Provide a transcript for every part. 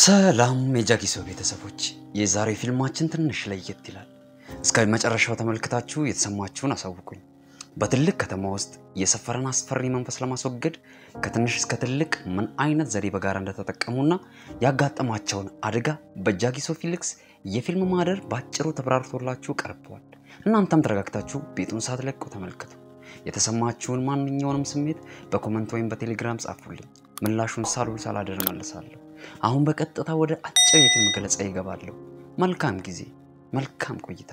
ሰላም የጃኪሶ ቤተሰቦች የዛሬ ፊልማችን ትንሽ ለየት ይላል እስከ መጨረሻው ተመልክታችሁ የተሰማችሁን አሳውቁኝ በትልቅ ከተማ ውስጥ የሰፈረን አስፈሪ መንፈስ ለማስወገድ ከትንሽ እስከ ትልቅ ምን አይነት ዘዴ በጋራ እንደተጠቀሙና ያጋጠማቸውን አደጋ በጃኪሶ ፊሊክስ የፊልም ማህደር ባጭሩ ተብራርቶላችሁ ቀርቧል እናንተም ተረጋግታችሁ ቤቱን ሳትለቁ ተመልከቱ የተሰማችሁን ማንኛውንም ስሜት በኮሜንት ወይም በቴሌግራም ጻፉልኝ ምላሹን ሳላደር መልሳለሁ አሁን በቀጥታ ወደ አጭር የፊልም ገለጻ ይገባለሁ መልካም ጊዜ መልካም ቆይታ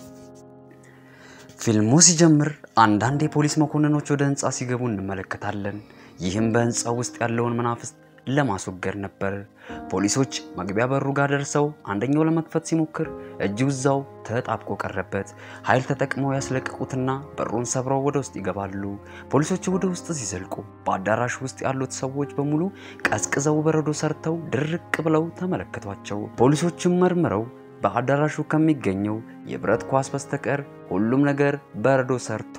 ፊልሙ ሲጀምር አንዳንድ የፖሊስ መኮንኖች ወደ ህንጻ ሲገቡ እንመለከታለን ይህም በህንጻው ውስጥ ያለውን መናፍስት ለማስወገድ ነበር ፖሊሶች መግቢያ በሩ ጋር ደርሰው አንደኛው ለመክፈት ሲሞክር እጁዛው ተጣብቆ ቀረበት ኃይል ተጠቅመው ያስለቀቁትና በሩን ሰብረው ወደ ውስጥ ይገባሉ ፖሊሶቹ ወደ ውስጥ ሲዘልቁ በአዳራሽ ውስጥ ያሉት ሰዎች በሙሉ ቀስቅዘው በረዶ ሰርተው ድርቅ ብለው ተመለከቷቸው ፖሊሶቹም መርምረው በአዳራሹ ከሚገኘው የብረት ኳስ በስተቀር ሁሉም ነገር በረዶ ሰርቶ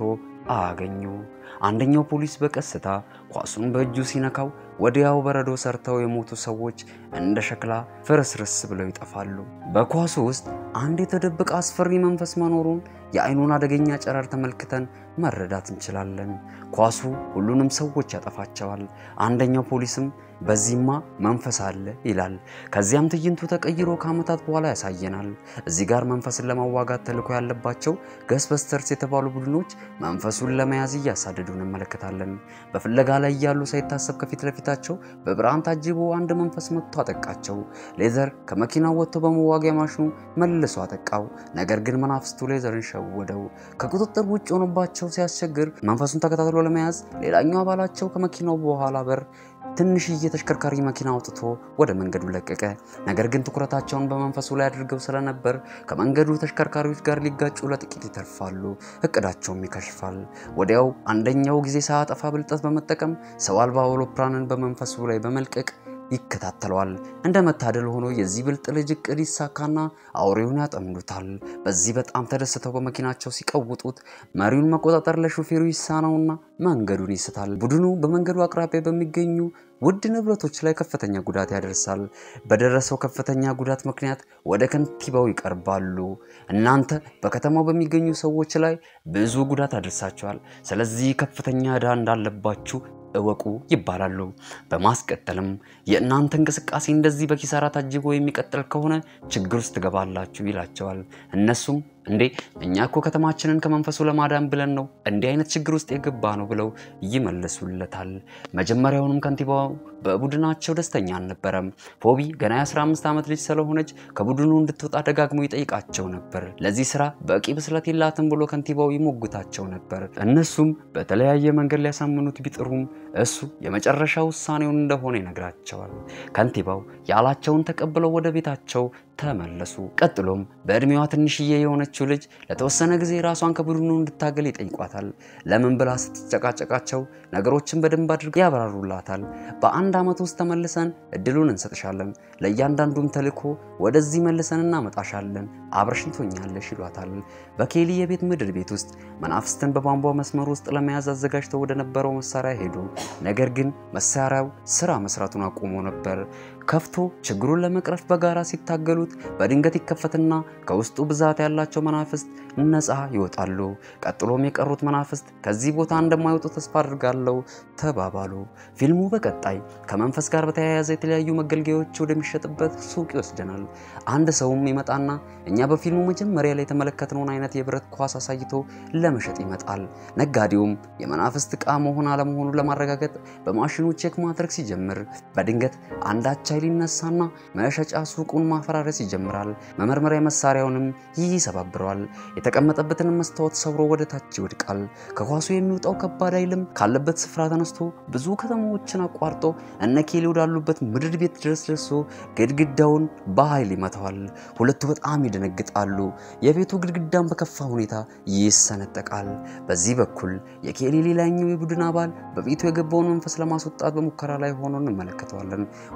አገኙ አንደኛው ፖሊስ በቀስታ ኳሱን በእጁ ሲነካው ወዲያው በረዶ ሰርተው የሞቱ ሰዎች እንደ ሸክላ ፍርስርስ ብለው ይጠፋሉ በኳሱ ውስጥ አንድ የተደበቀ አስፈሪ መንፈስ መኖሩን የአይኑን አደገኛ ጨረር ተመልክተን መረዳት እንችላለን ኳሱ ሁሉንም ሰዎች ያጠፋቸዋል አንደኛው ፖሊስም በዚህማ መንፈስ አለ ይላል ከዚያም ትዕይንቱ ተቀይሮ ከአመታት በኋላ ያሳየናል እዚህ ጋር መንፈስን ለማዋጋት ተልኮ ያለባቸው ገስበስተርስ የተባሉ ቡድኖች መንፈሱን ለመያዝ ያሳደዱን እንመለከታለን በፍለጋ ላይ ያሉ ሳይታሰብ ከፊት ለፊታቸው በብርሃን ታጅቦ አንድ መንፈስ መጥቶ አጠቃቸው ሌዘር ከመኪናው ወጥቶ በመዋጊያ ማሽኑ መልሶ አጠቃው ነገር ግን መናፍስቱ ሌዘርን ሸወደው ከቁጥጥር ውጭ ሆኖባቸው ሲያስቸግር መንፈሱን ተከታትሎ ለመያዝ ሌላኛው አባላቸው ከመኪናው በኋላ በር ትንሽ የተሽከርካሪ መኪና አውጥቶ ወደ መንገዱ ለቀቀ ነገር ግን ትኩረታቸውን በመንፈሱ ላይ አድርገው ስለነበር ከመንገዱ ተሽከርካሪዎች ጋር ሊጋጩ ለጥቂት ይተርፋሉ እቅዳቸውም ይከሽፋል ወዲያው አንደኛው ጊዜ ሳያጠፋ ብልጠት በመጠቀም ሰው አልባ አውሮፕላንን በመንፈሱ ላይ በመልቀቅ ይከታተላል እንደመታደል ሆኖ የዚህ ብልጥ ልጅ እቅድ ይሳካና አውሬውን ያጠምዱታል በዚህ በጣም ተደስተው በመኪናቸው ሲቀውጡት መሪውን መቆጣጠር ለሹፌሩ ይሳናውና መንገዱን ይስታል ቡድኑ በመንገዱ አቅራቢያ በሚገኙ ውድ ንብረቶች ላይ ከፍተኛ ጉዳት ያደርሳል በደረሰው ከፍተኛ ጉዳት ምክንያት ወደ ከንቲባው ይቀርባሉ እናንተ በከተማው በሚገኙ ሰዎች ላይ ብዙ ጉዳት አድርሳቸዋል ስለዚህ ከፍተኛ ዕዳ እንዳለባችሁ እወቁ ይባላሉ በማስቀጠልም የእናንተ እንቅስቃሴ እንደዚህ በኪሳራ ታጅቦ የሚቀጥል ከሆነ ችግር ውስጥ ትገባላችሁ ይላቸዋል እነሱም እንዴ እኛኮ ከተማችንን ከመንፈሱ ለማዳን ብለን ነው እንዴ አይነት ችግር ውስጥ የገባ ነው ብለው ይመልሱለታል መጀመሪያውንም ከንቲባው በቡድናቸው ደስተኛ አልነበረም ፎቢ ገና 15 አመት ልጅ ስለሆነች ከቡድኑ እንድትወጣ ደጋግሞ ይጠይቃቸው ነበር ለዚህ ስራ በቂ ብስለት የላትም ብሎ ከንቲባው ይሞግታቸው ነበር እነሱም በተለያየ መንገድ ሊያሳምኑት ቢጥሩም እሱ የመጨረሻ ውሳኔውን እንደሆነ ይነግራቸዋል ከንቲባው ያላቸውን ተቀብለው ወደ ቤታቸው ተመለሱ ቀጥሎም በእድሜዋ ትንሽዬ የሆነችው ልጅ ለተወሰነ ጊዜ ራሷን ከቡድኑ እንድታገል ይጠይቋታል ለምን ብላ ስትጨቃጨቃቸው ነገሮችን በደንብ አድርገው ያብራሩላታል በአንድ አመት ውስጥ ተመልሰን እድሉን እንሰጥሻለን ለእያንዳንዱም ተልኮ ወደዚህ መልሰን እናመጣሻለን አብረሽን ትሆኛለሽ ይሏታል በኬሊ የቤት ምድር ቤት ውስጥ መናፍስትን በቧንቧ መስመር ውስጥ ለመያዝ አዘጋጅተው ወደ ነበረው መሳሪያ ሄዱ ነገር ግን መሳሪያው ስራ መስራቱን አቆሞ ነበር ከፍቶ ችግሩን ለመቅረፍ በጋራ ሲታገሉት በድንገት ይከፈትና ከውስጡ ብዛት ያላቸው መናፍስት ነፃ ይወጣሉ ቀጥሎም የቀሩት መናፍስት ከዚህ ቦታ እንደማይወጡ ተስፋ አድርጋለሁ ተባባሉ ፊልሙ በቀጣይ ከመንፈስ ጋር በተያያዘ የተለያዩ መገልገያዎች ወደሚሸጥበት ሱቅ ይወስደናል አንድ ሰውም ይመጣና እኛ በፊልሙ መጀመሪያ ላይ የተመለከትነውን አይነት የብረት ኳስ አሳይቶ ለመሸጥ ይመጣል ነጋዴውም የመናፍስት ዕቃ መሆን አለመሆኑን ለማረጋገጥ በማሽኑ ቼክ ማድረግ ሲጀምር በድንገት አንዳች ኃይል ይነሳና መሸጫ ሱቁን ማፈራረስ ይጀምራል መመርመሪያ መሳሪያውንም ይሰባብረዋል የተቀመጠበትን መስታወት ሰብሮ ወደ ታች ይወድቃል ከኳሱ የሚወጣው ከባድ ኃይልም ካለበት ስፍራ ተነስቶ ብዙ ከተማዎችን አቋርጦ እነኬሊ ወዳሉበት ምድር ቤት ድረስ ደርሶ ግድግዳውን በኃይል ይመታዋል ሁለቱ በጣም ይደነግጣሉ የቤቱ ግድግዳም በከፋ ሁኔታ ይሰነጠቃል በዚህ በኩል የኬሊ ሌላኛው የቡድን አባል በቤቱ የገባውን መንፈስ ለማስወጣት በሙከራ ላይ ሆኖ እንመለከተዋለን ወደ ኮርኒ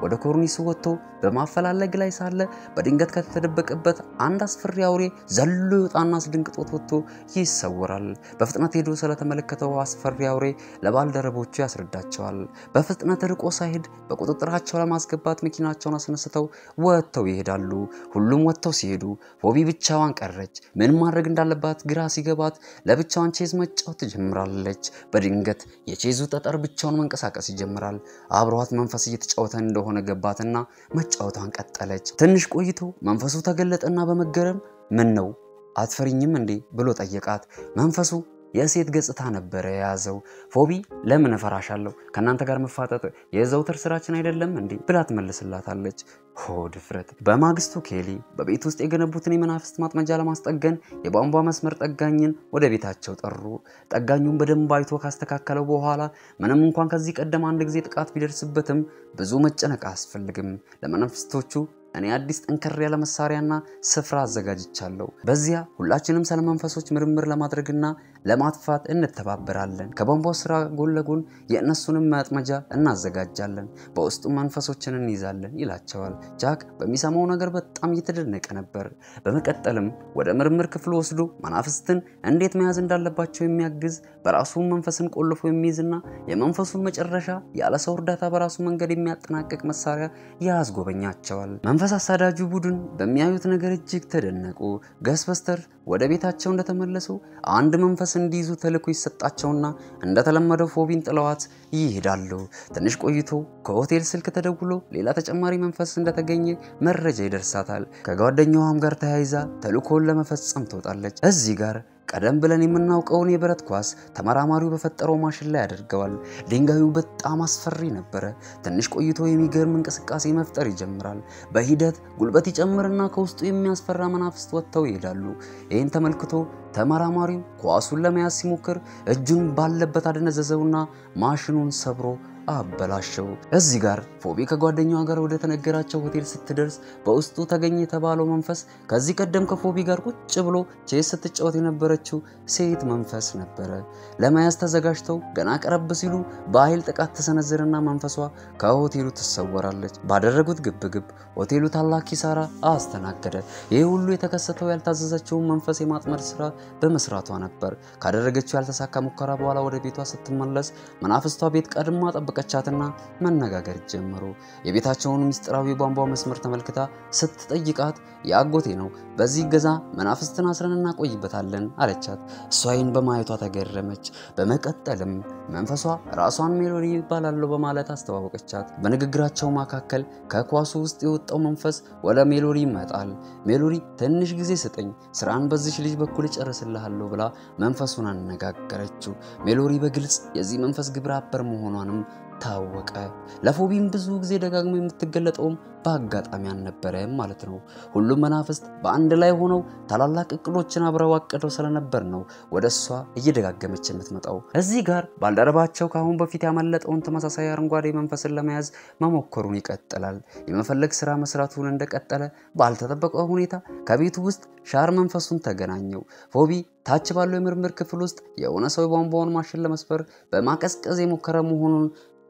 ከኮርኒሱ ወጥቶ በማፈላለግ ላይ ሳለ በድንገት ከተደበቀበት አንድ አስፈሪ አውሬ ዘሎ ይወጣና አስደንግጦት ወጥቶ ይሰወራል። በፍጥነት ሄዶ ስለተመለከተው አስፈሪ አውሬ ለባልደረቦቹ ያስረዳቸዋል። በፍጥነት ርቆ ሳይሄድ በቁጥጥራቸው ለማስገባት መኪናቸውን አስነስተው ወጥተው ይሄዳሉ። ሁሉም ወጥተው ሲሄዱ ፎቢ ብቻዋን ቀረች። ምን ማድረግ እንዳለባት ግራ ሲገባት ለብቻዋን ቼዝ መጫወት ትጀምራለች። በድንገት የቼዙ ጠጠር ብቻውን መንቀሳቀስ ይጀምራል። አብሯት መንፈስ እየተጫወተ እንደሆነ ገባትና መጫወቷን ቀጠለች። ትንሽ ቆይቶ መንፈሱ ተገለጠና በመገረም ምን ነው አትፈሪኝም እንዴ ብሎ ጠየቃት። መንፈሱ የሴት ገጽታ ነበር የያዘው። ፎቢ ለምን እፈራሻለሁ ከናንተ ጋር መፋጠጥ የዘውትር ስራችን አይደለም እንዴ ብላ ትመልስላታለች። ድፍረት። በማግስቱ ኬሊ በቤት ውስጥ የገነቡትን የመናፍስት ማጥመጃ ለማስጠገን የቧንቧ መስመር ጠጋኝን ወደ ቤታቸው ጠሩ። ጠጋኙን በደንብ አይቶ ካስተካከለው በኋላ ምንም እንኳን ከዚህ ቀደም አንድ ጊዜ ጥቃት ቢደርስበትም ብዙ መጨነቅ አያስፈልግም። ለመናፍስቶቹ እኔ አዲስ ጠንከር ያለ መሳሪያና ስፍራ አዘጋጅቻለሁ። በዚያ ሁላችንም ስለ መንፈሶች ምርምር ለማድረግና ለማጥፋት እንተባበራለን። ከቧንቧው ስራ ጎን ለጎን የእነሱንም ማጥመጃ እናዘጋጃለን። በውስጡ መንፈሶችን እንይዛለን ይላቸዋል። ጃክ በሚሰማው ነገር በጣም እየተደነቀ ነበር። በመቀጠልም ወደ ምርምር ክፍሉ ወስዶ መናፍስትን እንዴት መያዝ እንዳለባቸው የሚያግዝ በራሱ መንፈስን ቆልፎ የሚይዝና የመንፈሱን መጨረሻ ያለ ሰው እርዳታ በራሱ መንገድ የሚያጠናቅቅ መሳሪያ ያስጎበኛቸዋል። መንፈስ አሳዳጁ ቡድን በሚያዩት ነገር እጅግ ተደነቁ። ገስበስተር ወደ ቤታቸው እንደተመለሱ አንድ መንፈስ እንዲይዙ ተልኮ ይሰጣቸውና እንደተለመደው ፎቢን ጥለዋት ይሄዳሉ። ትንሽ ቆይቶ ከሆቴል ስልክ ተደውሎ ሌላ ተጨማሪ መንፈስ እንደተገኘ መረጃ ይደርሳታል። ከጓደኛዋም ጋር ተያይዛ ተልኮን ለመፈጸም ትወጣለች። እዚህ ጋር ቀደም ብለን የምናውቀውን የብረት ኳስ ተመራማሪው በፈጠረው ማሽን ላይ ያደርገዋል። ድንጋዩ በጣም አስፈሪ ነበር። ትንሽ ቆይቶ የሚገርም እንቅስቃሴ መፍጠር ይጀምራል። በሂደት ጉልበት ይጨምርና ከውስጡ የሚያስፈራ መናፍስት ወጥተው ይሄዳሉ። ይህን ተመልክቶ ተመራማሪው ኳሱን ለመያዝ ሲሞክር እጁን ባለበት አደነዘዘውና ማሽኑን ሰብሮ አበላሸው። እዚህ ጋር ፎቢ ከጓደኛዋ ጋር ወደ ተነገራቸው ሆቴል ስትደርስ በውስጡ ተገኘ የተባለው መንፈስ ከዚህ ቀደም ከፎቢ ጋር ቁጭ ብሎ ቼስ ስትጫወት የነበረችው ሴት መንፈስ ነበር። ለመያዝ ተዘጋጅተው ገና ቀረብ ሲሉ በኃይል ጥቃት ተሰነዘረና መንፈሷ ከሆቴሉ ትሰወራለች። ባደረጉት ግብግብ ሆቴሉ ታላቅ ኪሳራ አስተናገደ። ይህ ሁሉ የተከሰተው ያልታዘዘችውን መንፈስ የማጥመድ ስራ በመስራቷ ነበር። ካደረገችው ያልተሳካ ሙከራ በኋላ ወደ ቤቷ ስትመለስ መናፍስቷ ቤት ቀድማ ጠበቀቻትና መነጋገር ጀመሩ። የቤታቸውን ሚስጥራዊ ቧንቧ መስመር ተመልክታ ስትጠይቃት ያጎቴ ነው፣ በዚህ ገዛ መናፍስትን አስረንና ቆይበታለን አለቻት። እሷይን በማየቷ ተገረመች። በመቀጠልም መንፈሷ ራሷን ሜሎዲ ይባላል በማለት አስተዋወቀቻት። በንግግራቸው መካከል ከኳሱ ውስጥ የወጣው መንፈስ ወደ ሜሎዲ ይመጣል። ሜሎዲ ትንሽ ጊዜ ስጠኝ፣ ስራን በዚህ ልጅ በኩል ጨርስልሃለሁ ብላ መንፈሱን አነጋገረችው። ሜሎዲ በግልጽ የዚህ መንፈስ ግብረ አበር መሆኗንም ታወቀ። ለፎቢም ብዙ ጊዜ ደጋግሞ የምትገለጠውም በአጋጣሚ አልነበረም ማለት ነው። ሁሉም መናፍስት በአንድ ላይ ሆነው ታላላቅ እቅዶችን አብረው አቅደው ስለነበር ነው ወደሷ እየደጋገመች የምትመጣው። እዚህ ጋር ባልደረባቸው ካሁን በፊት ያመለጠውን ተመሳሳይ አረንጓዴ መንፈስን ለመያዝ መሞከሩን ይቀጥላል። የመፈለግ ስራ መስራቱን እንደቀጠለ ባልተጠበቀ ሁኔታ ከቤቱ ውስጥ ሻር መንፈሱን ተገናኘው። ፎቢ ታች ባለው የምርምር ክፍል ውስጥ የሆነ ሰው ቧንቧውን ማሽን ለመስበር በማቀዝቀዝ የሞከረ መሆኑን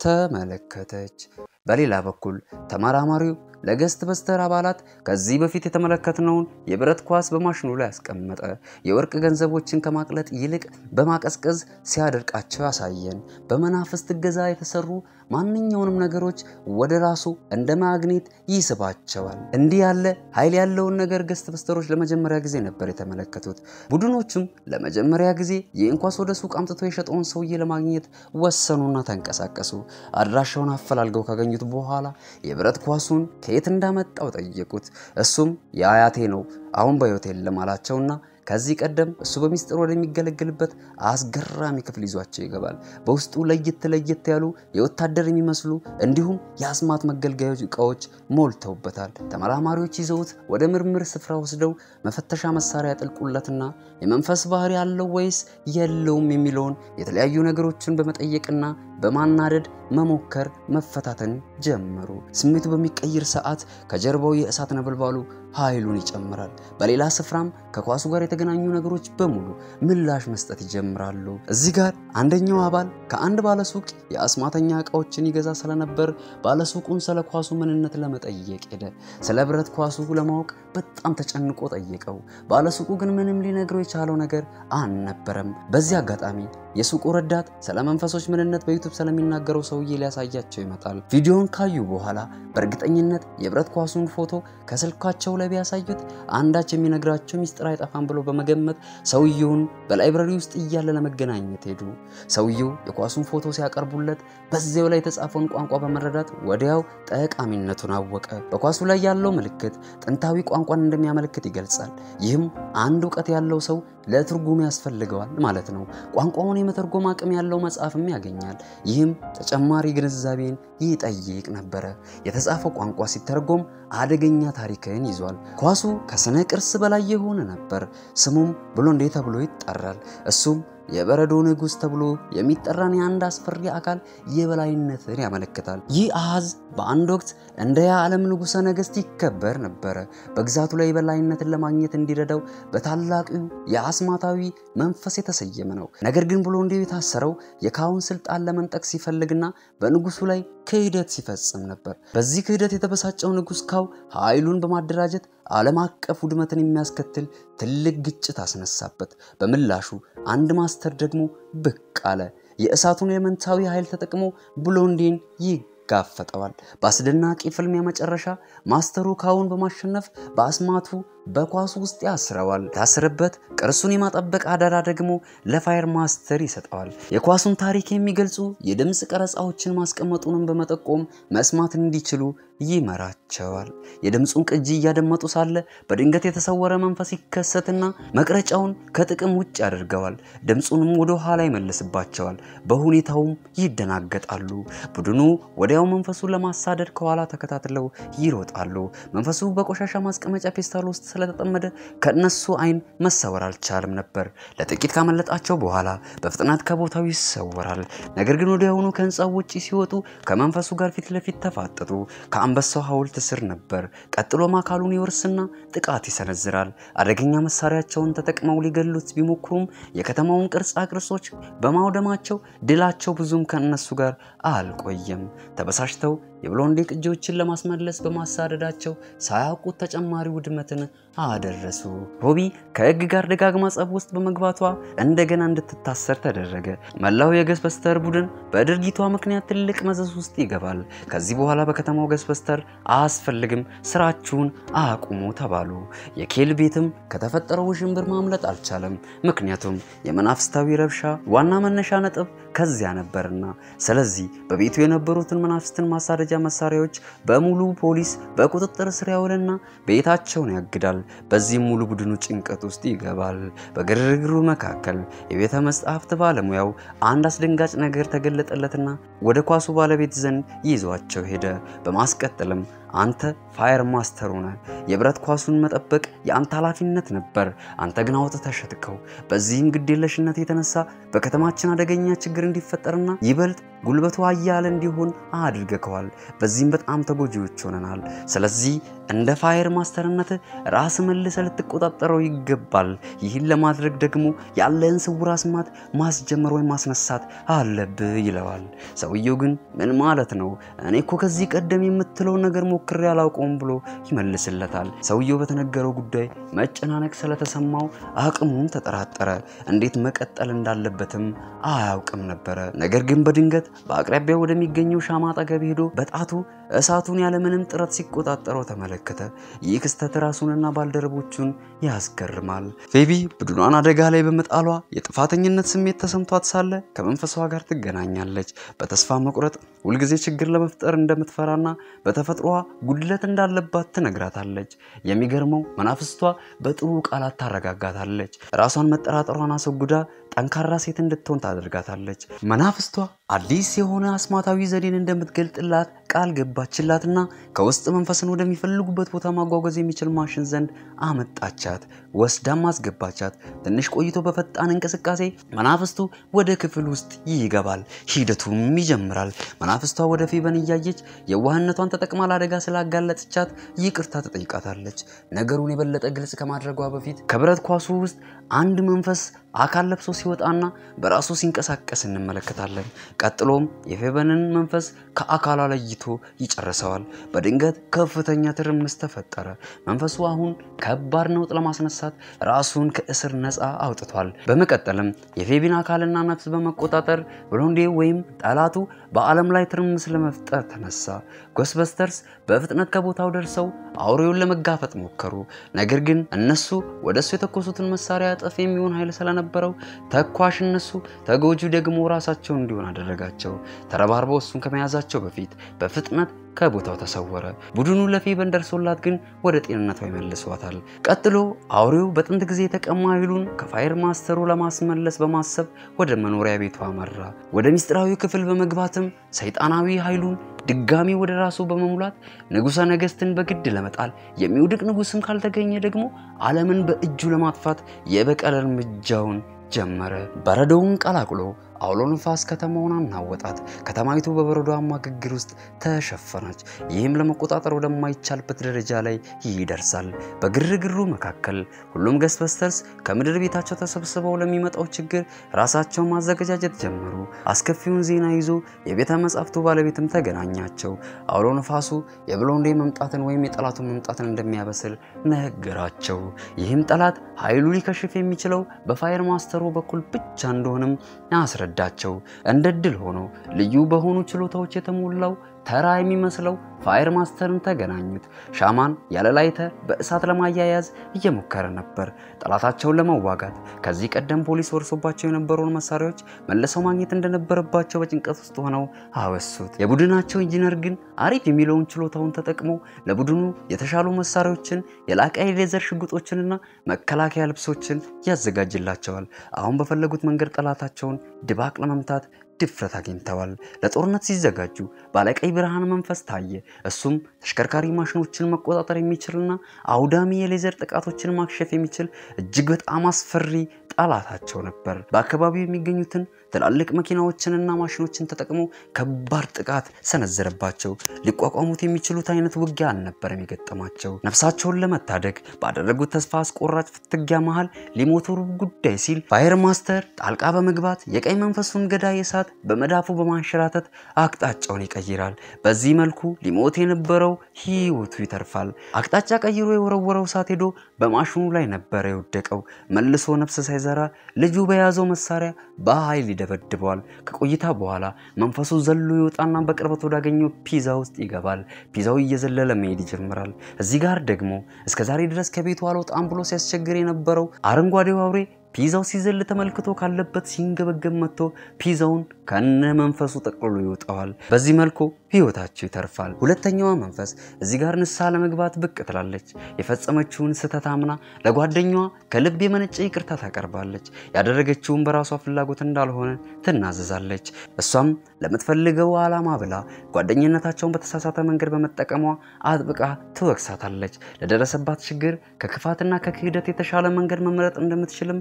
ተመለከተች። በሌላ በኩል ተመራማሪው ለገስት በስተር አባላት ከዚህ በፊት የተመለከትነውን የብረት ኳስ በማሽኑ ላይ ያስቀመጠ። የወርቅ ገንዘቦችን ከማቅለጥ ይልቅ በማቀዝቀዝ ሲያደርቃቸው ያሳየን። በመናፍስት ገዛ የተሰሩ ማንኛውንም ነገሮች ወደ ራሱ እንደ ማግኔት ይስባቸዋል። እንዲህ ያለ ኃይል ያለውን ነገር ገስት በስተሮች ለመጀመሪያ ጊዜ ነበር የተመለከቱት። ቡድኖቹም ለመጀመሪያ ጊዜ የእንኳስ ወደ ሱቅ አምጥቶ የሸጠውን ሰውዬ ለማግኘት ወሰኑና ተንቀሳቀሱ። አድራሻውን አፈላልገው ካገኙት በኋላ የብረት ኳሱን ከየት እንዳመጣው ጠየቁት። እሱም የአያቴ ነው አሁን በህይወት የለም አላቸውና ከዚህ ቀደም እሱ በሚስጥር ወደሚገለገልበት አስገራሚ ክፍል ይዟቸው ይገባል። በውስጡ ለየት ያሉ የወታደር የሚመስሉ እንዲሁም የአስማት መገልገያዎች እቃዎች ሞልተውበታል። ተመራማሪዎች ይዘውት ወደ ምርምር ስፍራ ወስደው መፈተሻ መሳሪያ ያጠልቁለትና የመንፈስ ባህሪ ያለው ወይስ የለውም የሚለውን የተለያዩ ነገሮችን በመጠየቅና በማናደድ መሞከር መፈታተን ጀመሩ። ስሜቱ በሚቀይር ሰዓት ከጀርባው የእሳት ነበልባሉ ኃይሉን ይጨምራል። በሌላ ስፍራም ከኳሱ ጋር የተገናኙ ነገሮች በሙሉ ምላሽ መስጠት ይጀምራሉ። እዚህ ጋር አንደኛው አባል ከአንድ ባለሱቅ የአስማተኛ ዕቃዎችን ይገዛ ስለነበር ባለሱቁን ስለ ኳሱ ምንነት ለመጠየቅ ሄደ። ስለ ብረት ኳሱ ለማወቅ በጣም ተጨንቆ ጠየቀው። ባለሱቁ ግን ምንም ሊነግረው የቻለው ነገር አልነበረም። በዚህ አጋጣሚ የሱቁ ረዳት ስለ መንፈሶች ምንነት በዩቲዩብ ስለሚናገረው ሰውዬ ሊያሳያቸው ይመጣል። ቪዲዮውን ካዩ በኋላ በእርግጠኝነት የብረት ኳሱን ፎቶ ከስልካቸው ላይ ቢያሳዩት አንዳች የሚነግራቸው ሚስጥር አይጠፋም ብሎ በመገመት ሰውዬውን በላይብረሪ ውስጥ እያለ ለመገናኘት ሄዱ። ሰውዬው የኳሱን ፎቶ ሲያቀርቡለት በዚያው ላይ የተጻፈውን ቋንቋ በመረዳት ወዲያው ጠቃሚነቱን አወቀ። በኳሱ ላይ ያለው ምልክት ጥንታዊ ቋንቋን እንደሚያመለክት ይገልጻል። ይህም አንድ ዕውቀት ያለው ሰው ለትርጉም ያስፈልገዋል ማለት ነው። ቋንቋውን የመተርጎም አቅም ያለው መጽሐፍም ያገኛል። ይህም ተጨማሪ ግንዛቤን ይጠይቅ ነበር። የተጻፈው ቋንቋ ሲተረጎም አደገኛ ታሪክን ይዟል። ኳሱ ከስነ ቅርስ በላይ የሆነ ነበር። ስሙም ብሎንዴ ተብሎ ይጠራል። እሱም የበረዶ ንጉስ ተብሎ የሚጠራን የአንድ አስፈሪ አካል የበላይነትን ያመለክታል። ይህ አሃዝ በአንድ ወቅት እንደ የዓለም ንጉሠ ነገሥት ይከበር ነበር። በግዛቱ ላይ የበላይነትን ለማግኘት እንዲረዳው በታላቁ የአስማታዊ መንፈስ የተሰየመ ነው። ነገር ግን ብሎንዴ የታሰረው የካውን ስልጣን ለመንጠቅ ሲፈልግና በንጉሱ ላይ ክህደት ሲፈጽም ነበር። በዚህ ክህደት የተበሳጨው ንጉስ ካው ኃይሉን በማደራጀት ዓለም አቀፍ ውድመትን የሚያስከትል ትልቅ ግጭት አስነሳበት። በምላሹ አንድ ማስተር ደግሞ ብቅ አለ። የእሳቱን ኤሌመንታዊ ኃይል ተጠቅሞ ብሎንዴን ይጋፈጠዋል። በአስደናቂ ፍልሚያ መጨረሻ ማስተሩ ካውን በማሸነፍ በአስማቱ በኳሱ ውስጥ ያስረዋል። ታስረበት ቅርሱን የማጠበቅ አደራ ደግሞ ለፋየር ማስተር ይሰጣል። የኳሱን ታሪክ የሚገልጹ የድምጽ ቀረጻዎችን ማስቀመጡንም በመጠቆም መስማት እንዲችሉ ይመራቸዋል። የድምጹን ቅጂ ያደመጡ ሳለ በድንገት የተሰወረ መንፈስ ይከሰትና መቅረጫውን ከጥቅም ውጭ ያደርገዋል። ድምጹንም ወደ ኋላ ይመልስባቸዋል። በሁኔታውም ይደናገጣሉ። ቡድኑ ወዲያው መንፈሱን ለማሳደድ ከኋላ ተከታትለው ይሮጣሉ። መንፈሱ በቆሻሻ ማስቀመጫ ፔስታል ውስጥ ስለተጠመደ ከነሱ አይን መሰወር አልቻለም ነበር። ለጥቂት ካመለጣቸው በኋላ በፍጥነት ከቦታው ይሰወራል። ነገር ግን ወዲያውኑ ከህንጻው ውጪ ሲወጡ ከመንፈሱ ጋር ፊት ለፊት ተፋጠጡ። ከአንበሳው ሐውልት ስር ነበር። ቀጥሎም አካሉን ይወርስና ጥቃት ይሰነዝራል። አደገኛ መሳሪያቸውን ተጠቅመው ሊገሉት ቢሞክሩም የከተማውን ቅርጻ ቅርጾች በማውደማቸው ድላቸው ብዙም ከነሱ ጋር አልቆየም። ተበሳሽተው የብሎንዴ ቅጂዎችን ለማስመለስ በማሳደዳቸው ሳያውቁት ተጨማሪ ውድመትን አደረሱ። ሮቢ ከህግ ጋር ደጋግማ ጸብ ውስጥ በመግባቷ እንደገና እንድትታሰር ተደረገ። መላው የገስበስተር ቡድን በድርጊቷ ምክንያት ትልቅ መዘዝ ውስጥ ይገባል። ከዚህ በኋላ በከተማው ገስበስተር አያስፈልግም፣ ስራችሁን አቁሙ ተባሉ። የኬል ቤትም ከተፈጠረው ሽምብር ማምለጥ አልቻለም። ምክንያቱም የመናፍስታዊ ረብሻ ዋና መነሻ ነጥብ ከዚያ ነበርና። ስለዚህ በቤቱ የነበሩትን መናፍስትን ማሳደጃ መሳሪያዎች በሙሉ ፖሊስ በቁጥጥር ስር ያውልና ቤታቸውን ያግዳል። በዚህም ሙሉ ቡድኑ ጭንቀት ውስጥ ይገባል። በግርግሩ መካከል የቤተ መጻሕፍት ባለሙያው አንድ አስደንጋጭ ነገር ተገለጠለትና ወደ ኳሱ ባለቤት ዘንድ ይዟቸው ሄደ። በማስቀጠልም አንተ ፋየር ማስተር ሆነ የብረት ኳሱን መጠበቅ ያንተ ኃላፊነት ነበር። አንተ ግን አውጥተህ ሸጥከው። በዚህም ግዴለሽነት የተነሳ በከተማችን አደገኛ ችግር እንዲፈጠርና ይበልጥ ጉልበቱ አያለ እንዲሆን አድርገከዋል። በዚህም በጣም ተጎጂዎች ሆነናል። ስለዚህ እንደ ፋየር ማስተርነት ራስ መልሰ ልትቆጣጠረው ይገባል። ይህን ለማድረግ ደግሞ ያለን ስውር አስማት ማስጀመር ወይ ማስነሳት አለብህ ይለዋል። ሰውየው ግን ምን ማለት ነው? እኔ እኮ ከዚህ ቀደም የምትለው ነገር ሞክሬ አላውቀውም ብሎ ይመልስለታል። ሰውየው በተነገረው ጉዳይ መጨናነቅ ስለተሰማው አቅሙን ተጠራጠረ። እንዴት መቀጠል እንዳለበትም አያውቅም ነበር። ነገር ግን በድንገት በአቅራቢያው ወደሚገኘው ሻማ አጠገብ ሄዶ በጣቱ እሳቱን ያለ ምንም ጥረት ሲቆጣጠረው ተመለከተ። ይህ ክስተት ራሱንና ባልደረቦቹን ያስገርማል። ፌቢ ቡድኗን አደጋ ላይ በመጣሏ የጥፋተኝነት ስሜት ተሰምቷት ሳለ ከመንፈሷ ጋር ትገናኛለች። በተስፋ መቁረጥ ሁልጊዜ ችግር ለመፍጠር እንደምትፈራና በተፈጥሯ ጉድለት እንዳለባት ትነግራታለች። የሚገርመው መናፍስቷ በጥሩ ቃላት ታረጋጋታለች። ራሷን መጠራጠሯን አስወግዳ ጠንካራ ሴት እንድትሆን ታደርጋታለች። መናፍስቷ አዲስ የሆነ አስማታዊ ዘዴን እንደምትገልጥላት ቃል ገባ አስገባችላትና ከውስጥ መንፈስን ወደሚፈልጉበት ቦታ ማጓጓዝ የሚችል ማሽን ዘንድ አመጣቻት ወስዳም አስገባቻት ትንሽ ቆይቶ በፈጣን እንቅስቃሴ መናፍስቱ ወደ ክፍል ውስጥ ይገባል ሂደቱም ይጀምራል መናፍስቷ ወደ ፌበን እያየች የዋህነቷን ተጠቅማ ለአደጋ ስላጋለጠቻት ይቅርታ ተጠይቃታለች ነገሩን የበለጠ ግልጽ ከማድረጓ በፊት ከብረት ኳሱ ውስጥ አንድ መንፈስ አካል ለብሶ ሲወጣና በራሱ ሲንቀሳቀስ እንመለከታለን ቀጥሎም የፌበንን መንፈስ ከአካሏ ለይቶ ይጨርሰዋል በድንገት ከፍተኛ ትርምስ ተፈጠረ መንፈሱ አሁን ከባድ ነውጥ ለማስነሳት ራሱን ከእስር ነፃ አውጥቷል በመቀጠልም የፌቢን አካልና ነፍስ በመቆጣጠር ብሎንዴ ወይም ጣላቱ በአለም ላይ ትርምስ ለመፍጠር ተነሳ ጎስበስተርስ በፍጥነት ከቦታው ደርሰው አውሬውን ለመጋፈጥ ሞከሩ ነገር ግን እነሱ ወደሱ የተኮሱትን መሳሪያ አጠፍ የሚሆን ኃይል ስለነበረው ተኳሽ እነሱ ተጎጂው ደግሞ ራሳቸው እንዲሆን አደረጋቸው ተረባርበው እሱን ከመያዛቸው በፊት በፍጥነት ከቦታው ተሰወረ ቡድኑ ለፌበን ደርሶላት ግን ወደ ጤንነቷ ይመልሷታል ቀጥሎ አውሬው በጥንት ጊዜ የተቀማ ኃይሉን ከፋየር ማስተሩ ለማስመለስ በማሰብ ወደ መኖሪያ ቤቷ አመራ ወደ ሚስጥራዊ ክፍል በመግባትም ሰይጣናዊ ኃይሉን ድጋሚ ወደ ራሱ በመሙላት ንጉሠ ነገስትን በግድ ለመጣል የሚውድቅ ንጉስም ካልተገኘ ደግሞ ዓለምን በእጁ ለማጥፋት የበቀል እርምጃውን ጀመረ በረዶውን ቀላቅሎ አውሎ ንፋስ ከተማውን አናወጣት ከተማይቱ በበረዶአማ ግግር ውስጥ ተሸፈነች ይህም ለመቆጣጠር ወደማይቻልበት ደረጃ ላይ ይደርሳል በግርግሩ መካከል ሁሉም ገስበስተርስ ከምድር ቤታቸው ተሰብስበው ለሚመጣው ችግር ራሳቸው ማዘጋጀት ጀመሩ አስከፊውን ዜና ይዞ የቤተ መጻፍቱ ባለቤትም ተገናኛቸው አውሎ ንፋሱ የብሎንዴ መምጣትን ወይም የጠላቱን መምጣትን እንደሚያበስል ነገራቸው ይህም ጠላት ኃይሉ ሊከሽፍ የሚችለው በፋየር ማስተሩ በኩል ብቻ እንደሆነም ያስረዳቸው እንደድል ሆኖ ልዩ በሆኑ ችሎታዎች የተሞላው ተራ የሚመስለው ፋየር ማስተርን ተገናኙት ሻማን ያለ ላይተር በእሳት ለማያያዝ እየሞከረ ነበር ጠላታቸውን ለመዋጋት ከዚህ ቀደም ፖሊስ ወርሶባቸው የነበሩን መሳሪያዎች መልሰው ማግኘት እንደነበረባቸው በጭንቀት ውስጥ ሆነው አወሱት የቡድናቸው ኢንጂነር ግን አሪፍ የሚለውን ችሎታውን ተጠቅሞ ለቡድኑ የተሻሉ መሳሪያዎችን የላቀ ሌዘር ሽጉጦችንና መከላከያ ልብሶችን ያዘጋጅላቸዋል አሁን በፈለጉት መንገድ ጠላታቸውን ድባቅ ለመምታት ድፍረት አግኝተዋል ለጦርነት ሲዘጋጁ ባለቀይ ብርሃን መንፈስ ታየ እሱም ተሽከርካሪ ማሽኖችን መቆጣጠር የሚችልና አውዳሚ የሌዘር ጥቃቶችን ማክሸፍ የሚችል እጅግ በጣም አስፈሪ ጠላታቸው ነበር በአካባቢው የሚገኙትን ትላልቅ መኪናዎችንና ማሽኖችን ተጠቅሞ ከባድ ጥቃት ሰነዘረባቸው ሊቋቋሙት የሚችሉት አይነት ውጊያ አልነበረም የገጠማቸው ነፍሳቸውን ለመታደግ ባደረጉት ተስፋ አስቆራጭ ፍትጊያ መሃል ሊሞቱ ጉዳይ ሲል ፋየር ማስተር ጣልቃ በመግባት የቀይ መንፈሱን ገዳይ እሳት በመዳፉ በማንሸራተት አቅጣጫውን ይቀይራል በዚህ መልኩ ሊሞት የነበረው ህይወቱ ይተርፋል አቅጣጫ ቀይሮ የወረወረው እሳት ሄዶ በማሽኑ ላይ ነበር የወደቀው መልሶ ነፍስ ሳይዘራ ልጁ በያዘው መሳሪያ በኃይል ይደበድበዋል ከቆይታ በኋላ መንፈሱ ዘሎ ይወጣና በቅርበት ወዳገኘው ፒዛ ውስጥ ይገባል ፒዛው እየዘለለ መሄድ ይጀምራል እዚህ ጋር ደግሞ እስከዛሬ ድረስ ከቤቱ አልወጣም ብሎ ሲያስቸግር የነበረው አረንጓዴው አውሬ ፒዛው ሲዘል ተመልክቶ ካለበት ሲንገበገብ መጥቶ ፒዛውን ከነ መንፈሱ ጠቅልሎ ይወጣዋል በዚህ መልኩ ህይወታቸው ይተርፋል ሁለተኛዋ መንፈስ እዚህ ጋር ንስሐ ለመግባት ብቅ ትላለች የፈጸመችውን ስተታምና ለጓደኛዋ ከልብ የመነጨ ይቅርታ ታቀርባለች ያደረገችውን በራሷ ፍላጎት እንዳልሆነ ትናዘዛለች እሷም ለምትፈልገው ዓላማ ብላ ጓደኝነታቸውን በተሳሳተ መንገድ በመጠቀሟ አጥብቃ ትወቅሳታለች ለደረሰባት ችግር ከክፋትና ከክህደት የተሻለ መንገድ መምረጥ እንደምትችልም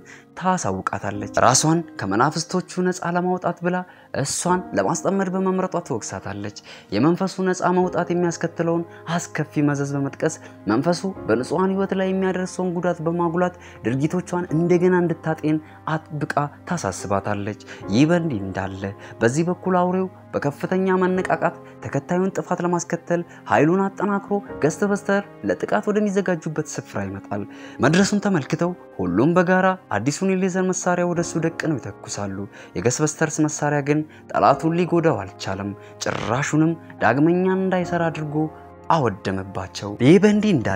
ታሳውቃታለች ራሷን ከመናፍስቶቹ ነፃ ለማውጣት ብላ እሷን ለማስጠመድ በመምረጧ ትወቅሳታለች የመንፈሱ ነፃ ማውጣት የሚያስከትለውን አስከፊ መዘዝ በመጥቀስ መንፈሱ በንጹሃን ህይወት ላይ የሚያደርሰውን ጉዳት በማጉላት ድርጊቶቿን እንደገና እንድታጤን አጥብቃ ታሳስባታለች ይህ በእንዲህ እንዳለ በዚህ በኩል አውሬው በከፍተኛ መነቃቃት ተከታዩን ጥፋት ለማስከተል ኃይሉን አጠናክሮ ገስበስተር ለጥቃት ወደሚዘጋጁበት ስፍራ ይመጣል መድረሱን ተመልክተው ሁሉም በጋራ አዲሱን የሌዘር መሳሪያ ወደሱ ደቅነው ይተኩሳሉ የገስበስተርስ መሳሪያ ግን ጠላቱን ሊጎዳው አልቻለም ጭራሹንም ዳግመኛ እንዳይሰራ አድርጎ አወደመባቸው ይህ በእንዲህ እንዳለ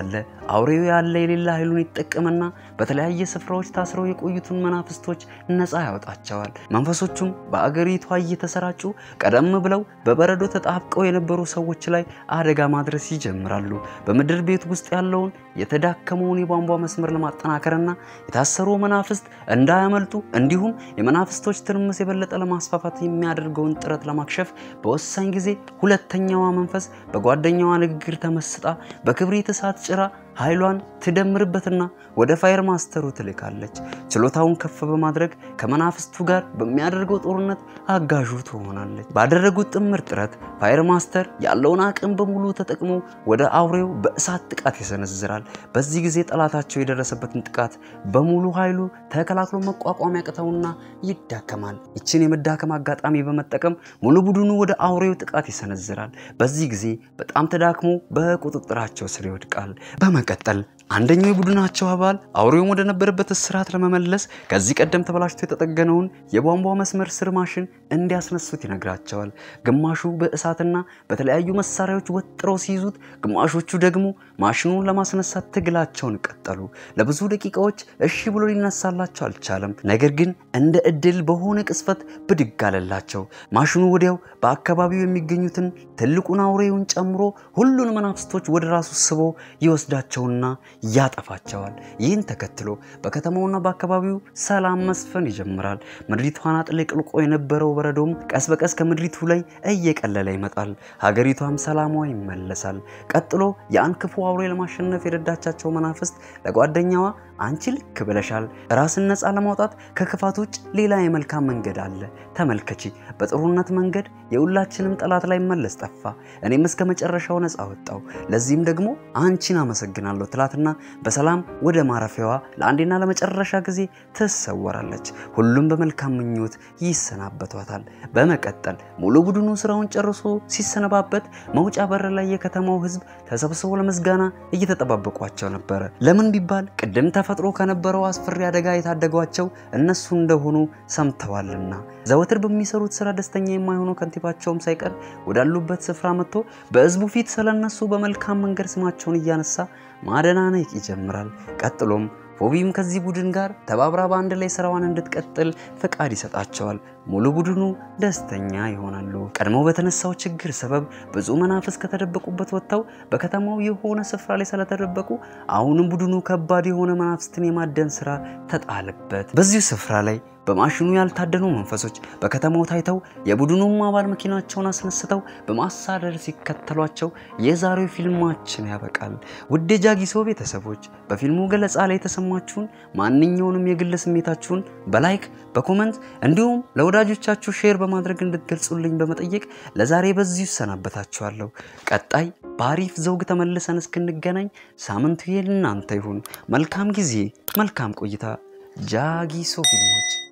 አውሬው ያለ የሌላ ኃይሉን ይጠቀምና በተለያየ ስፍራዎች ታስረው የቆዩትን መናፍስቶች ነፃ ያወጣቸዋል። መንፈሶቹም በአገሪቷ እየተሰራጩ ቀደም ብለው በበረዶ ተጣብቀው የነበሩ ሰዎች ላይ አደጋ ማድረስ ይጀምራሉ። በምድር ቤት ውስጥ ያለውን የተዳከመውን የቧንቧ መስመር ለማጠናከርና የታሰሩ መናፍስት እንዳያመልጡ እንዲሁም የመናፍስቶች ትርምስ የበለጠ ለማስፋፋት የሚያደርገውን ጥረት ለማክሸፍ በወሳኝ ጊዜ ሁለተኛዋ መንፈስ በጓደኛዋ ንግግር ተመስጣ በክብሪት እሳት ጭራ ኃይሏን ትደምርበትና ወደ ፋየር ማስተሩ ትልካለች። ችሎታውን ከፍ በማድረግ ከመናፍስቱ ጋር በሚያደርገው ጦርነት አጋዡ ትሆናለች። ባደረጉት ጥምር ጥረት ፋየር ማስተር ያለውን አቅም በሙሉ ተጠቅሞ ወደ አውሬው በእሳት ጥቃት ይሰነዝራል። በዚህ ጊዜ ጠላታቸው የደረሰበትን ጥቃት በሙሉ ኃይሉ ተከላክሎ መቋቋም ያቅተውና ይዳከማል። ይችን የመዳከም አጋጣሚ በመጠቀም ሙሉ ቡድኑ ወደ አውሬው ጥቃት ይሰነዝራል። በዚህ ጊዜ በጣም ተዳክሞ በቁጥጥራቸው ስር ይወድቃል። በመቀጠል አንደኛው የቡድናቸው አባል አውሬውን ወደ ነበረበት እስራት ለመመለስ ከዚህ ቀደም ተበላሽቶ የተጠገነውን የቧንቧ መስመር ስር ማሽን እንዲያስነሱት ይነግራቸዋል። ግማሹ በእሳትና በተለያዩ መሳሪያዎች ወጥረው ሲይዙት፣ ግማሾቹ ደግሞ ማሽኑን ለማስነሳት ትግላቸውን ቀጠሉ። ለብዙ ደቂቃዎች እሺ ብሎ ሊነሳላቸው አልቻለም። ነገር ግን እንደ እድል በሆነ ቅስፈት ብድግ አለላቸው። ማሽኑ ወዲያው በአካባቢው የሚገኙትን ትልቁን አውሬውን ጨምሮ ሁሉንም መናፍስቶች ወደ ራሱ ስቦ ይወስዳቸውና ያጠፋቸዋል። ይህን ተከትሎ በከተማውና በአካባቢው ሰላም መስፈን ይጀምራል። ምድሪቷን አጥለቅልቆ የነበረው በረዶም ቀስ በቀስ ከምድሪቱ ላይ እየቀለለ ይመጣል። ሀገሪቷም ሰላሟ ይመለሳል። ቀጥሎ ያን ክፉ አውሬ ለማሸነፍ የረዳቻቸው መናፍስት ለጓደኛዋ አንቺ ልክ ብለሻል፣ ራስን ነፃ ለማውጣት ከክፋት ውጭ ሌላ የመልካም መንገድ አለ፣ ተመልከቺ፣ በጥሩነት መንገድ የሁላችንም ጠላት ላይ መለስ ጠፋ፣ እኔም እስከ መጨረሻው ነፃ ወጣው፣ ለዚህም ደግሞ አንቺን አመሰግናለሁ ትላትና በሰላም ወደ ማረፊያዋ ለአንዴና ለመጨረሻ ጊዜ ትሰወራለች። ሁሉም በመልካም ምኞት ይሰናበቷታል። በመቀጠል ሙሉ ቡድኑ ስራውን ጨርሶ ሲሰነባበት መውጫ በር ላይ የከተማው ህዝብ ተሰብስቦ ለመስጋና እየተጠባበቋቸው ነበር። ለምን ቢባል ቅድም ተፈጥሮ ከነበረው አስፈሪ አደጋ የታደጓቸው እነሱ እንደሆኑ ሰምተዋልና። ዘወትር በሚሰሩት ስራ ደስተኛ የማይሆኑ ከንቲባቸውም ሳይቀር ወዳሉበት ስፍራ መጥቶ በህዝቡ ፊት ስለነሱ በመልካም መንገድ ስማቸውን እያነሳ ማደናነቅ ይጀምራል። ቀጥሎም ፎቢም ከዚህ ቡድን ጋር ተባብራ በአንድ ላይ ስራዋን እንድትቀጥል ፍቃድ ይሰጣቸዋል። ሙሉ ቡድኑ ደስተኛ ይሆናሉ። ቀድሞ በተነሳው ችግር ሰበብ ብዙ መናፍስት ከተደበቁበት ወጥተው በከተማው የሆነ ስፍራ ላይ ስለተደበቁ አሁንም ቡድኑ ከባድ የሆነ መናፍስትን የማደን ስራ ተጣለበት። በዚህ ስፍራ ላይ በማሽኑ ያልታደኑ መንፈሶች በከተማው ታይተው የቡድኑም አባል መኪናቸውን አስነስተው በማሳደር ሲከተሏቸው የዛሬው ፊልማችን ያበቃል። ውድ የጃጊሶ ቤተሰቦች በፊልሙ ገለጻ ላይ የተሰማችሁን ማንኛውንም የግል ስሜታችሁን በላይክ በኮሜንት እንዲሁም ለወዳጆቻችሁ ሼር በማድረግ እንድትገልጹልኝ በመጠየቅ ለዛሬ በዚሁ ሰናበታችኋለሁ። ቀጣይ ባሪፍ ዘውግ ተመልሰን እስክንገናኝ ሳምንቱ የእናንተ ይሁን። መልካም ጊዜ፣ መልካም ቆይታ። ጃጊሶ ፊልሞች